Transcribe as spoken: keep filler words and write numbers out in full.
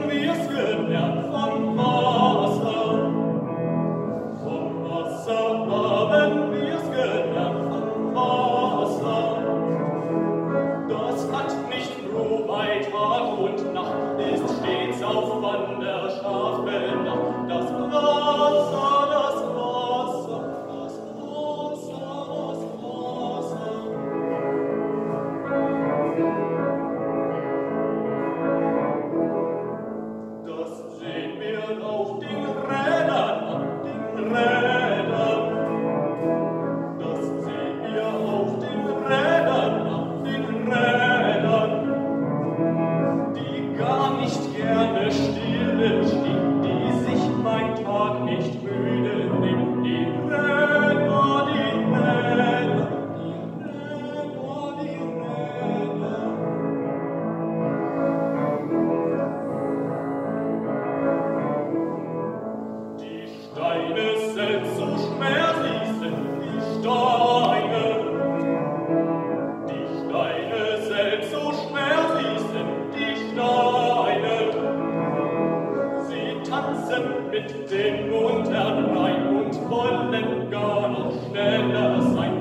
wir's gelernt vom Wasser. Vom Wasser haben wir's gelernt vom Wasser. Das hat nicht Ruhe bei Tag und Nacht, ist stets auf Wanderschaft bedacht. Das Wasser, das Wasser, das Wasser, das Wasser. Das sehen wir auf den Rädern, auf den Rädern. Das sehen wir auf den Rädern, auf den Rädern. Die gar nicht gerne stille stehen, die sich mein Tag nicht müde nehmen. Die Räder, die Räder, die Räder, die Räder. Die Steine selbst so schmerzlich sind, die Steine. Die Steine selbst so schmerzlich sind, die Steine. Sie tanzen mit den Muntern rein und wollen gar noch schneller sein.